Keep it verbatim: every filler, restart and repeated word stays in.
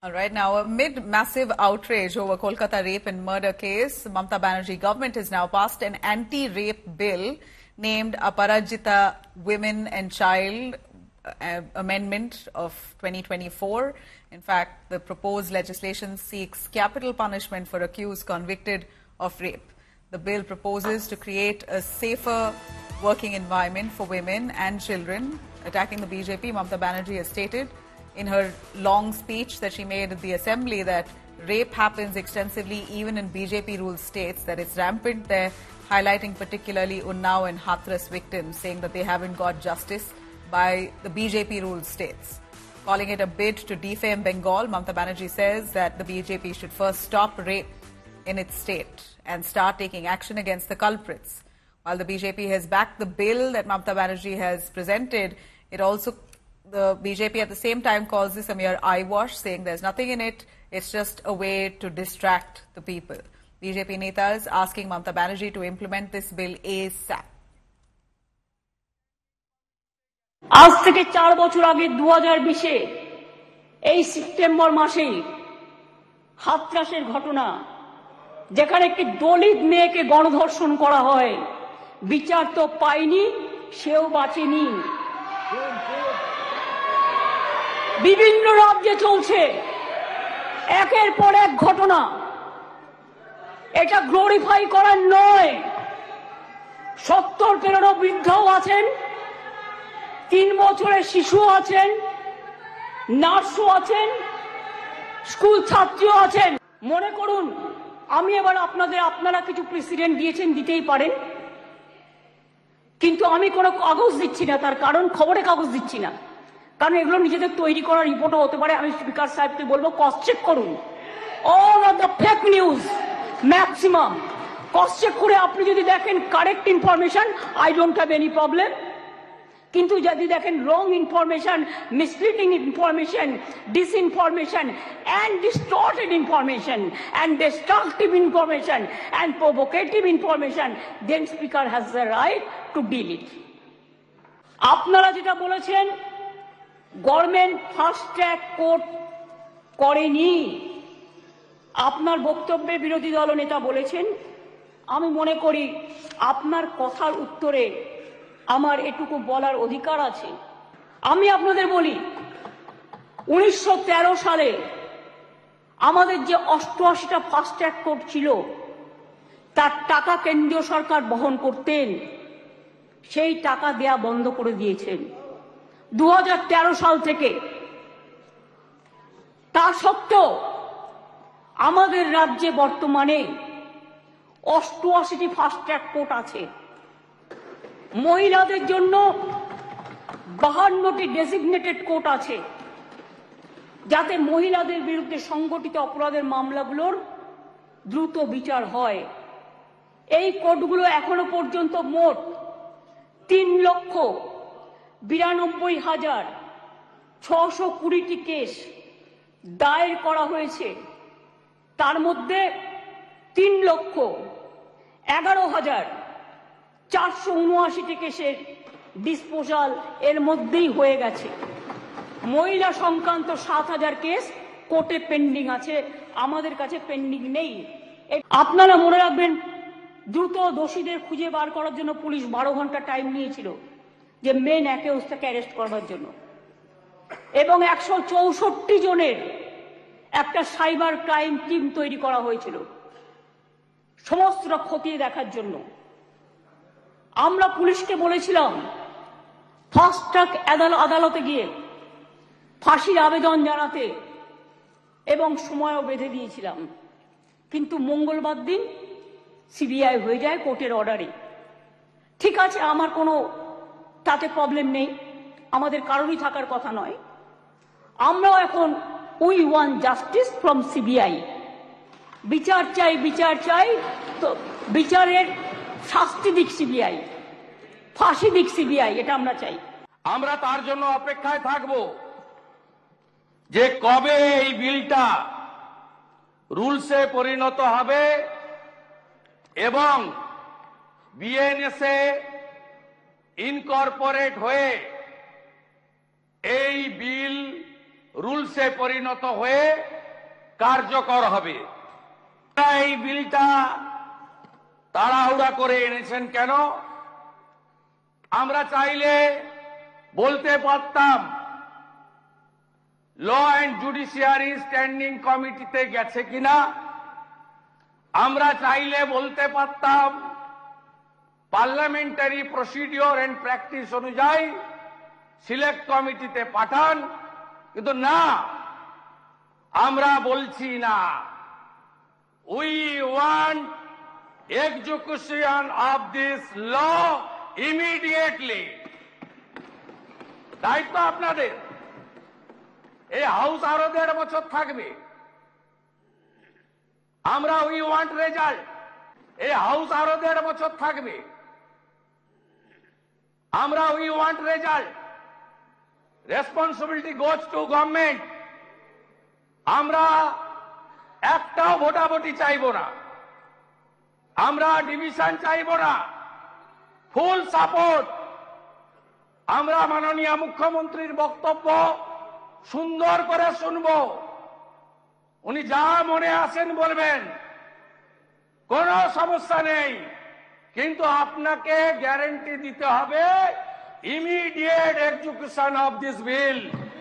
All right, now amid massive outrage over Kolkata rape and murder case, Mamata Banerjee government has now passed an anti-rape bill named Aparajita Women and Child uh, Amendment of twenty twenty-four. In fact, the proposed legislation seeks capital punishment for accused convicted of rape. The bill proposes to create a safer working environment for women and children. Attacking the B J P, Mamata Banerjee has stated in her long speech that she made at the assembly that rape happens extensively even in B J P-ruled states, that it's rampant there, highlighting particularly Unnao and Hathras victims, saying that they haven't got justice by the B J P-ruled states. Calling it a bid to defame Bengal, Mamata Banerjee says that the B J P should first stop rape in its state and start taking action against the culprits. While the B J P has backed the bill that Mamata Banerjee has presented, it also the B J P at the same time calls this a mere eyewash, saying there's nothing in it, it's just a way to distract the people. B J P netas asking Mamata Banerjee to implement this bill ASAP. আজ থেকে চার বছর আগে দু হাজার বিশে এই September মাসেই হাতরাসের ঘটনা, যেখানে একটি দলিত মেয়েকে গণধর্ষণ করা হয়, বিচার তো পায়নি, সেও বাঁচেনি। বিভিন্ন রাজ্যে চলছে একের পর এক ঘটনা। এটা গ্লোরিফাই করার নয়। সত্তর পেরোনো বৃদ্ধও আছেন, তিন বছরের শিশু আছেন, নার্সও আছেন, স্কুল ছাত্রীও আছেন। মনে করুন আমি এবার আপনাদের আপনারা কিছু প্রেসিডেন্ট দিয়েছেন, দিতেই পারেন, কিন্তু আমি কোনো কাগজ দিচ্ছি না। তার কারণ খবরে কাগজ দিচ্ছি না, কারণ এগুলো নিজেদের তৈরি করা রিপোর্টও হতে পারে। আমি স্পিকার সাহেবকে বলবো ক্রস চেক করুন। All of the fake news maximum cross check করে আপনি যদি দেখেন correct information, I don't have any problem. কিন্তু যদি দেখেন wrong information, misleading information, disinformation and distorted information and destructive information and provocative information, then speaker has the right to deal it. আপনারা যেটা বলেছেন গভর্নমেন্ট ফাস্ট ট্র্যাক কোর্ট করেনি, আপনার বক্তব্যে বিরোধী দলনেতা বলেছেন। আমি মনে করি আপনার কথার উত্তরে আমার এটুকু বলার অধিকার আছে। আমি আপনাদের বলি, উনিশশো তেরো সালে আমাদের যে অষ্টআশিটা ফাস্ট ট্র্যাক কোর্ট ছিল তার টাকা কেন্দ্রীয় সরকার বহন করতেন, সেই টাকা দেয়া বন্ধ করে দিয়েছেন দু হাজার তেরো সাল থেকে। তা সত্ত্বেও আমাদের রাজ্যে বর্তমানে অষ্টআশিটি ফাস্ট ট্র্যাক কোর্ট আছে। মহিলাদের জন্য বাহান্নটি ডেজিগনেটেড কোর্ট আছে, যাতে মহিলাদের বিরুদ্ধে সংগঠিত অপরাধের মামলাগুলোর দ্রুত বিচার হয়। এই কোর্টগুলো এখনো পর্যন্ত মোট তিন লক্ষ বিরানব্বই হাজার ছশো কুড়িটি কেস দায়ের করা হয়েছে। তার মধ্যে তিন লক্ষ এগারো হাজার চারশো উনআশিটি কেসের ডিসপোজাল এর মধ্যেই হয়ে গেছে। মহিলা সংক্রান্ত সাত হাজার কেস কোর্টে পেন্ডিং আছে, আমাদের কাছে পেন্ডিং নেই। আপনারা মনে রাখবেন, দ্রুত দোষীদের খুঁজে বার করার জন্য পুলিশ বারো ঘন্টা টাইম নিয়েছিল যে মেন অ্যাকিউজটাকে অ্যারেস্ট করার জন্য, এবং একশো চৌষট্টি জনের একটা সাইবার ক্রাইম টিম তৈরি করা হয়েছিল সমস্তটা খতিয়ে দেখার জন্য। আমরা পুলিশকে বলেছিলাম ফাস্ট ট্র্যাক আদালতে গিয়ে ফাঁসির আবেদন জানাতে, এবং সময়ও বেঁধে দিয়েছিলাম, কিন্তু মঙ্গলবার দিন সিবিআই হয়ে যায় কোর্টের অর্ডারে। ঠিক আছে, আমার কোনো তাতে প্রবলেম নেই, আমাদের কারোরই থাকার কথা নয়। আমরাও এখন we want justice from CBI, বিচার চাই, বিচার চাই। তো বিচারের শাস্তি দিক সিবিআই, ফাঁসি দিক সিবিআই, এটা আমরা চাই। আমরা তার জন্য অপেক্ষায় থাকব যে কবে এই বিলটা রুলসে পরিণত হবে এবং বিএনএসএ ইনকর্পোরেট হয়ে এই বিল রুলসে পরিণত হয়ে কার্যকর হবে। এই বিলটা তাড়াহুড়া করে এনেছেন কেন? আমরা চাইলে বলতে পারতাম ল অ্যান্ড জুডিশিয়ারি স্ট্যান্ডিং কমিটিতে গেছে কিনা, আমরা চাইলে বলতে পারতাম পার্লামেন্টারি প্রসিডিওর এন্ড প্র্যাকটিস অনুযায়ী সিলেক্ট কমিটিতে পাঠান, কিন্তু না, আমরা বলছি না। We want execution of this law immediately. দায়িত্ব আপনাদের। এই হাউস আরো দেড় বছর থাকবে। আমরা উই ওয়ান্ট রেজাল্ট। এই হাউস আরো দেড় বছর থাকবে। আমরা we want result. Responsibility goes to government. আমরা একটাও ভোটাভুটি চাইব না, আমরা ডিভিশন চাইব না, ফুল সাপোর্ট। আমরা মাননীয় মুখ্যমন্ত্রীর বক্তব্য সুন্দর করে শুনব, উনি যা মনে আসেন বলবেন, কোনো সমস্যা নেই, কিন্তু আপনাকে গ্যারান্টি দিতে হবে immediate execution of this bill.